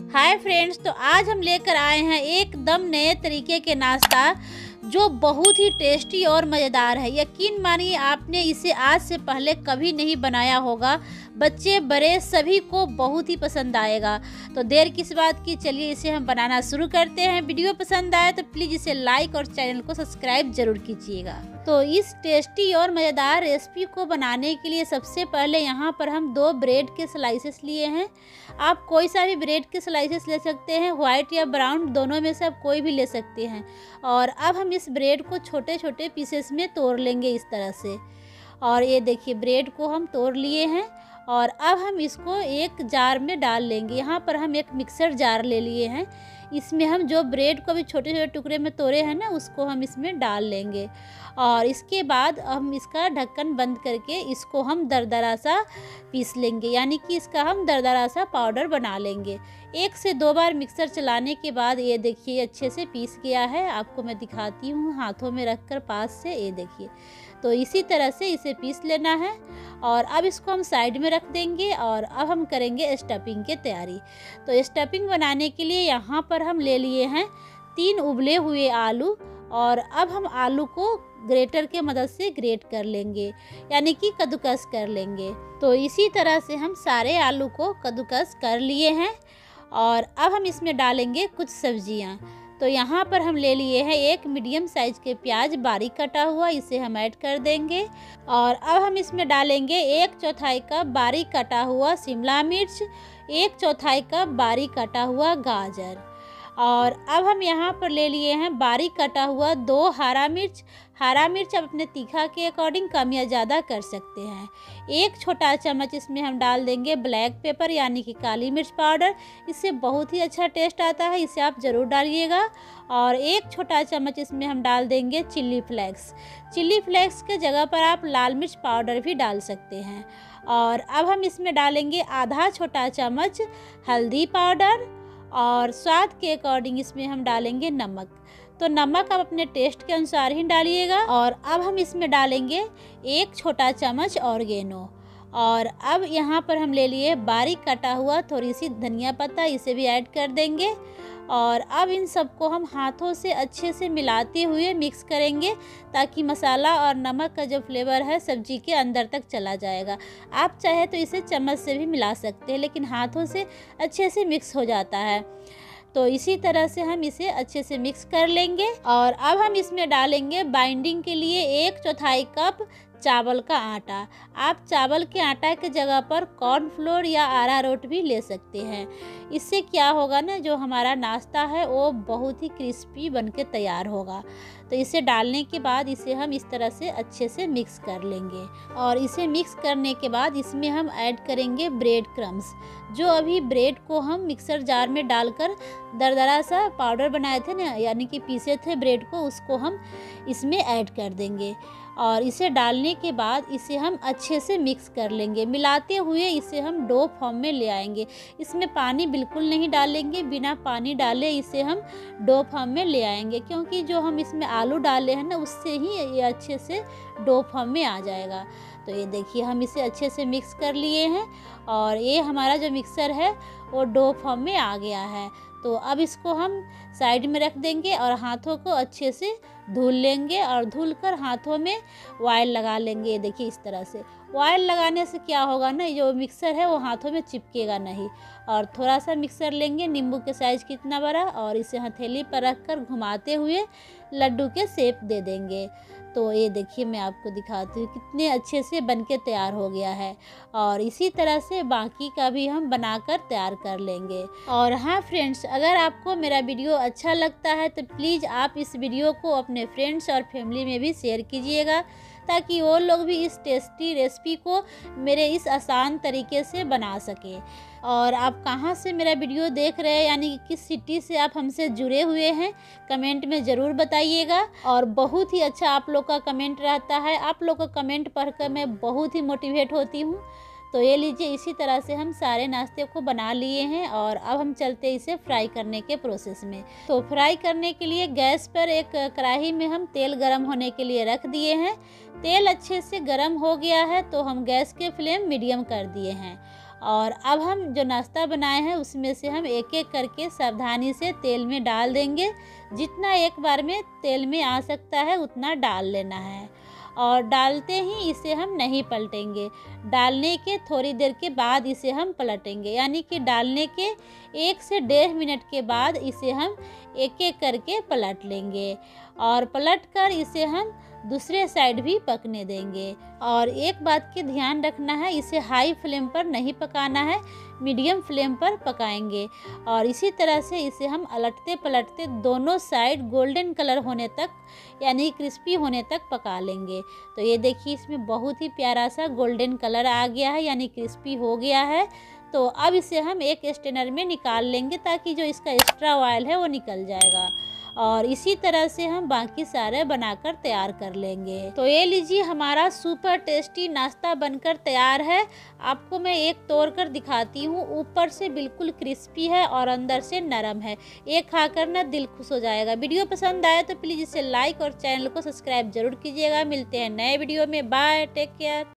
Hi friends, तो आज हम लेकर आए हैं एकदम नए तरीके के नाश्ता जो बहुत ही टेस्टी और मज़ेदार है। यकीन मानिए आपने इसे आज से पहले कभी नहीं बनाया होगा। बच्चे बड़े सभी को बहुत ही पसंद आएगा। तो देर किस बात की, चलिए इसे हम बनाना शुरू करते हैं। वीडियो पसंद आए तो प्लीज़ इसे लाइक और चैनल को सब्सक्राइब जरूर कीजिएगा। तो इस टेस्टी और मज़ेदार रेसिपी को बनाने के लिए सबसे पहले यहाँ पर हम 2 ब्रेड के स्लाइसेस लिए हैं। आप कोई सा भी ब्रेड के स्लाइसेस ले सकते हैं, व्हाइट या ब्राउन, दोनों में से आप कोई भी ले सकते हैं। और अब हम इस ब्रेड को छोटे छोटे पीसेस में तोड़ लेंगे इस तरह से। और ये देखिए ब्रेड को हम तोड़ लिए हैं और अब हम इसको एक जार में डाल लेंगे। यहाँ पर हम एक मिक्सर जार ले लिए हैं। इसमें हम जो ब्रेड को भी छोटे छोटे टुकड़े में तोड़े हैं ना, उसको हम इसमें डाल लेंगे। और इसके बाद हम इसका ढक्कन बंद करके इसको हम दरदरा सा पीस लेंगे, यानी कि इसका हम दरदरा सा पाउडर बना लेंगे। 1 से 2 बार मिक्सर चलाने के बाद ये देखिए अच्छे से पीस गया है। आपको मैं दिखाती हूँ हाथों में रखकर पास से, ये देखिए। तो इसी तरह से इसे पीस लेना है और अब इसको हम साइड में रख देंगे। और अब हम करेंगे स्टफिंग की तैयारी। तो स्टफिंग बनाने के लिए यहाँ पर हम ले लिए हैं 3 उबले हुए आलू। और अब हम आलू को ग्रेटर के मदद से ग्रेट कर लेंगे, यानी कि कद्दूकस कर लेंगे। तो इसी तरह से हम सारे आलू को कद्दूकस कर लिए हैं। और अब हम इसमें डालेंगे कुछ सब्जियां। तो यहाँ पर हम ले लिए हैं 1 मीडियम साइज के प्याज बारीक कटा हुआ, इसे हम ऐड कर देंगे। और अब हम इसमें डालेंगे 1/4 कप बारीक कटा हुआ शिमला मिर्च, 1/4 कप बारीक कटा हुआ गाजर। और अब हम यहाँ पर ले लिए हैं बारीक कटा हुआ 2 हरा मिर्च। हरा मिर्च आप अपने तीखा के अकॉर्डिंग कम या ज़्यादा कर सकते हैं। 1 छोटा चम्मच इसमें हम डाल देंगे ब्लैक पेपर, यानी कि काली मिर्च पाउडर। इससे बहुत ही अच्छा टेस्ट आता है, इसे आप ज़रूर डालिएगा। और 1 छोटा चम्मच इसमें हम डाल देंगे चिल्ली फ्लेक्स। चिल्ली फ्लेक्स के जगह पर आप लाल मिर्च पाउडर भी डाल सकते हैं। और अब हम इसमें डालेंगे आधा छोटा चम्मच हल्दी पाउडर। और स्वाद के अकॉर्डिंग इसमें हम डालेंगे नमक। तो नमक आप अपने टेस्ट के अनुसार ही डालिएगा। और अब हम इसमें डालेंगे 1 छोटा चम्मच ऑर्गेनो। और अब यहाँ पर हम ले लिए बारीक कटा हुआ थोड़ी सी धनिया पत्ता, इसे भी ऐड कर देंगे। और अब इन सबको हम हाथों से अच्छे से मिलाते हुए मिक्स करेंगे, ताकि मसाला और नमक का जो फ्लेवर है सब्जी के अंदर तक चला जाएगा। आप चाहे तो इसे चम्मच से भी मिला सकते हैं, लेकिन हाथों से अच्छे से मिक्स हो जाता है। तो इसी तरह से हम इसे अच्छे से मिक्स कर लेंगे। और अब हम इसमें डालेंगे बाइंडिंग के लिए 1/4 कप चावल का आटा। आप चावल के आटा के जगह पर कॉर्नफ्लोर या अरारोट भी ले सकते हैं। इससे क्या होगा ना, जो हमारा नाश्ता है वो बहुत ही क्रिस्पी बनके तैयार होगा। तो इसे डालने के बाद इसे हम इस तरह से अच्छे से मिक्स कर लेंगे। और इसे मिक्स करने के बाद इसमें हम ऐड करेंगे ब्रेड क्रम्स। जो अभी ब्रेड को हम मिक्सर जार में डालकर दरदरा सा पाउडर बनाए थे ना, यानी कि पीसे थे ब्रेड को, उसको हम इसमें ऐड कर देंगे। और इसे डालने के बाद इसे हम अच्छे से मिक्स कर लेंगे। मिलाते हुए इसे हम डो फॉर्म में ले आएंगे। इसमें पानी बिल्कुल नहीं डालेंगे, बिना पानी डाले इसे हम डो फॉर्म में ले आएंगे, क्योंकि जो हम इसमें आलू डाले हैं ना, उससे ही ये अच्छे से डो फॉर्म में आ जाएगा। तो ये देखिए हम इसे अच्छे से मिक्स कर लिए हैं और ये हमारा जो मिक्सर है वो डो फॉर्म में आ गया है। तो अब इसको हम साइड में रख देंगे और हाथों को अच्छे से धुल लेंगे। और धुल कर हाथों में ऑयल लगा लेंगे। ये देखिए इस तरह से ऑयल लगाने से क्या होगा ना, जो मिक्सर है वो हाथों में चिपकेगा नहीं। और थोड़ा सा मिक्सर लेंगे, नींबू के साइज कितना बड़ा, और इसे हथेली पर रख कर घुमाते हुए लड्डू के शेप दे देंगे। तो ये देखिए मैं आपको दिखाती हूँ कितने अच्छे से बनके तैयार हो गया है। और इसी तरह से बाकी का भी हम बनाकर तैयार कर लेंगे। और हाँ फ्रेंड्स, अगर आपको मेरा वीडियो अच्छा लगता है तो प्लीज़ आप इस वीडियो को अपने फ्रेंड्स और फैमिली में भी शेयर कीजिएगा, ताकि वो लोग भी इस टेस्टी रेसिपी को मेरे इस आसान तरीके से बना सकें। और आप कहाँ से मेरा वीडियो देख रहे हैं, यानी कि किस सिटी से आप हमसे जुड़े हुए हैं, कमेंट में ज़रूर बताइएगा। और बहुत ही अच्छा आप लोग का कमेंट रहता है। आप लोग का कमेंट पढ़कर मैं बहुत ही मोटिवेट होती हूँ। तो ये लीजिए, इसी तरह से हम सारे नाश्ते को बना लिए हैं। और अब हम चलते इसे फ्राई करने के प्रोसेस में। तो फ्राई करने के लिए गैस पर एक कढ़ाई में हम तेल गरम होने के लिए रख दिए हैं। तेल अच्छे से गरम हो गया है तो हम गैस के फ्लेम मीडियम कर दिए हैं। और अब हम जो नाश्ता बनाए हैं उसमें से हम एक एक करके सावधानी से तेल में डाल देंगे। जितना एक बार में तेल में आ सकता है उतना डाल लेना है और डालते ही इसे हम नहीं पलटेंगे। डालने के थोड़ी देर के बाद इसे हम पलटेंगे, यानी कि डालने के 1 से 1.5 मिनट के बाद इसे हम एक एक करके पलट लेंगे और पलट कर इसे हम दूसरे साइड भी पकने देंगे। और एक बात की ध्यान रखना है, इसे हाई फ्लेम पर नहीं पकाना है, मीडियम फ्लेम पर पकाएंगे। और इसी तरह से इसे हम अलटते पलटते दोनों साइड गोल्डन कलर होने तक, यानी क्रिस्पी होने तक पका लेंगे। तो ये देखिए इसमें बहुत ही प्यारा सा गोल्डन कलर आ गया है, यानी क्रिस्पी हो गया है। तो अब इसे हम एक स्ट्रेनर में निकाल लेंगे ताकि जो इसका एक्स्ट्रा ऑयल है वो निकल जाएगा। और इसी तरह से हम बाकी सारे बनाकर तैयार कर लेंगे। तो ये लीजिए हमारा सुपर टेस्टी नाश्ता बनकर तैयार है। आपको मैं एक तोड़ कर दिखाती हूँ। ऊपर से बिल्कुल क्रिस्पी है और अंदर से नरम है। एक खाकर ना दिल खुश हो जाएगा। वीडियो पसंद आए तो प्लीज़ इसे लाइक और चैनल को सब्सक्राइब जरूर कीजिएगा। मिलते हैं नए वीडियो में। Bye, take care.